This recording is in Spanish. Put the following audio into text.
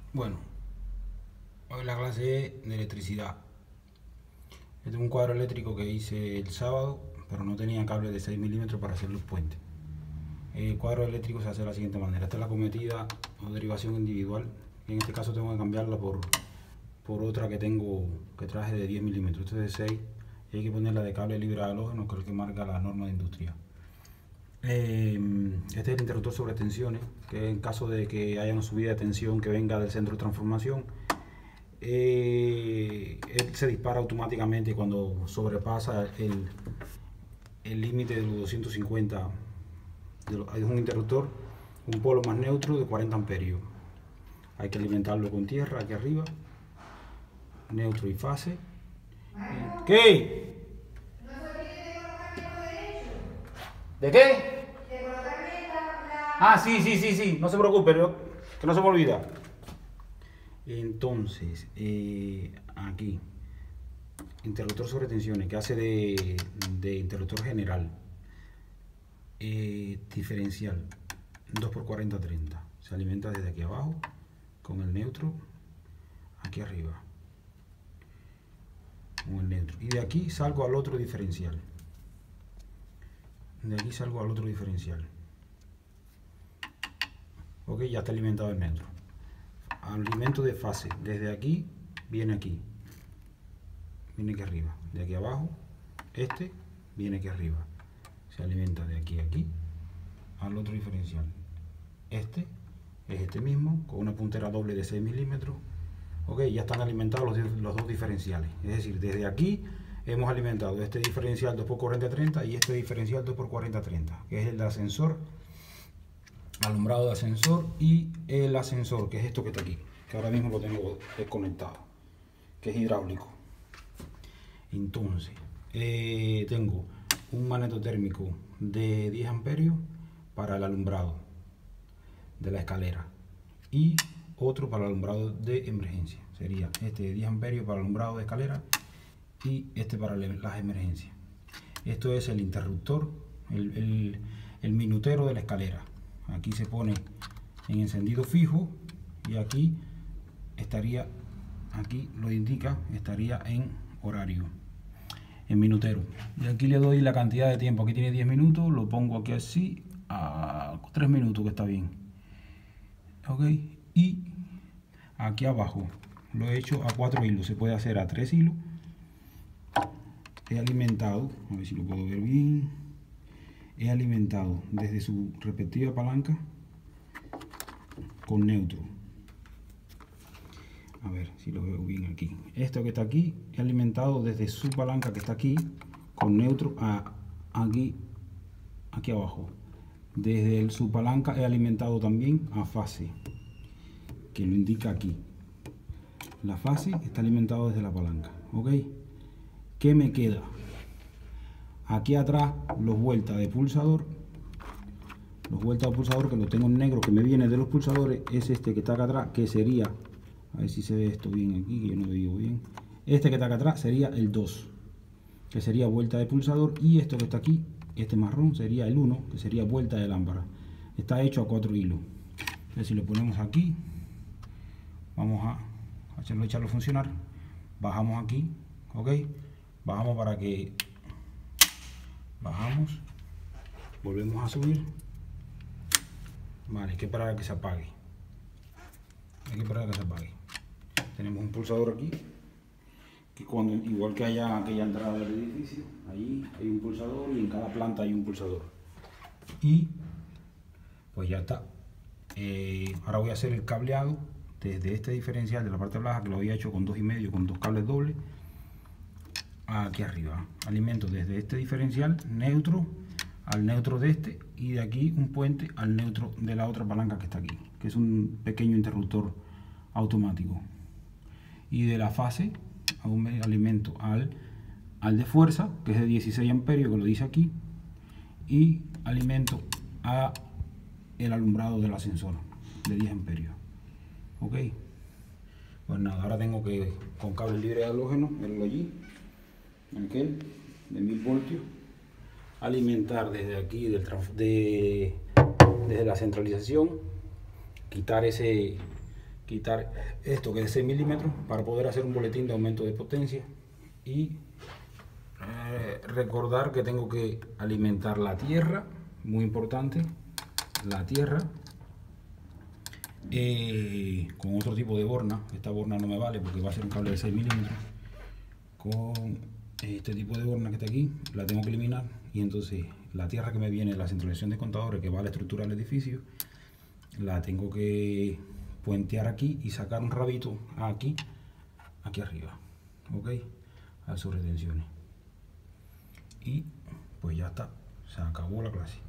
Bueno, hoy la clase es de electricidad. Este es un cuadro eléctrico que hice el sábado, pero no tenía cable de 6 milímetros para hacer los puentes. El cuadro eléctrico se hace de la siguiente manera. Esta es la cometida o derivación individual. En este caso tengo que cambiarla por otra que traje de 10 milímetros. Esta es de 6 y hay que ponerla de cable libre de halógeno, que es el que marca la norma de industria. Este es el interruptor sobre tensiones, que en caso de que haya una subida de tensión que venga del centro de transformación, él se dispara automáticamente cuando sobrepasa el límite de los 250. Es un interruptor, un polo más neutro de 40 amperios. Hay que alimentarlo con tierra aquí arriba, neutro y fase. ¿Qué? ¿De qué? Ah, sí, no se preocupe, que no se me olvida. Entonces, aquí, interruptor sobre tensiones, que hace de interruptor general, diferencial, 2x40-30. Se alimenta desde aquí abajo, con el neutro, aquí arriba, con el neutro. Y de aquí salgo al otro diferencial. De aquí salgo al otro diferencial. Ok, ya está alimentado el neutro. Alimento de fase, desde aquí viene aquí arriba, de aquí abajo, este viene aquí arriba, se alimenta de aquí a aquí al otro diferencial. Este es este mismo, con una puntera doble de 6 milímetros. Ok, ya están alimentados los dos diferenciales, es decir, desde aquí hemos alimentado este diferencial 2x40-30 y este diferencial 2x40-30, que es el de ascensor, alumbrado de ascensor, y el ascensor, que es esto que está aquí, que ahora mismo lo tengo desconectado, que es hidráulico. Entonces, tengo un magnetotérmico de 10 amperios para el alumbrado de la escalera y otro para el alumbrado de emergencia. Sería este de 10 amperios para el alumbrado de escalera y este para las emergencias. Esto es el interruptor, el minutero de la escalera. Aquí se pone en encendido fijo y aquí estaría, aquí lo indica, estaría en horario, en minutero. Y aquí le doy la cantidad de tiempo. Aquí tiene 10 minutos, lo pongo aquí así a 3 minutos, que está bien. Ok, y aquí abajo lo he hecho a 4 hilos, se puede hacer a 3 hilos. He alimentado, a ver si lo puedo ver bien, he alimentado desde su respectiva palanca con neutro. A ver si lo veo bien aquí. Esto que está aquí, he alimentado desde su palanca que está aquí con neutro a aquí abajo. Desde su palanca he alimentado también a fase, que lo indica aquí. La fase está alimentado desde la palanca. Ok, ¿qué me queda? Aquí atrás los vueltas de pulsador. Los vueltas de pulsador, que lo tengo en negro, que me viene de los pulsadores, es este que está acá atrás, que sería, a ver si se ve esto bien aquí, que yo no lo digo bien. Este que está acá atrás sería el 2, que sería vuelta de pulsador, y esto que está aquí, este marrón, sería el 1, que sería vuelta de lámpara. Está hecho a 4 hilos. Entonces, si lo ponemos aquí, vamos a echarlo a funcionar. Bajamos aquí, ok, bajamos para que, bajamos, volvemos a subir. Vale, hay que esperar a que se apague. Hay que esperar a que se apague. Tenemos un pulsador aquí, que cuando, igual que allá aquella entrada del edificio, ahí hay un pulsador y en cada planta hay un pulsador. Y pues ya está. Ahora voy a hacer el cableado desde este diferencial de la parte baja, que lo había hecho con 2,5, con 2 cables dobles, aquí arriba. Alimento desde este diferencial neutro al neutro de este, y de aquí un puente al neutro de la otra palanca que está aquí, que es un pequeño interruptor automático. Y de la fase alimento al de fuerza, que es de 16 amperios, que lo dice aquí, y alimento a el alumbrado del ascensor de 10 amperios. Ok, pues nada, ahora tengo que, con cable libre de halógeno, el allí, aquel de 1000 voltios, alimentar desde aquí, desde la centralización, quitar quitar esto que es 6 milímetros para poder hacer un boletín de aumento de potencia y recordar que tengo que alimentar la tierra, muy importante, la tierra con otro tipo de borna. Esta borna no me vale porque va a ser un cable de 6 milímetros. Con este tipo de borna que está aquí la tengo que eliminar, y entonces la tierra que me viene, la centralización de contadores que va a la estructura del edificio, la tengo que puentear aquí y sacar un rabito aquí arriba, ok, a sus retenciones. Y pues ya está, se acabó la clase.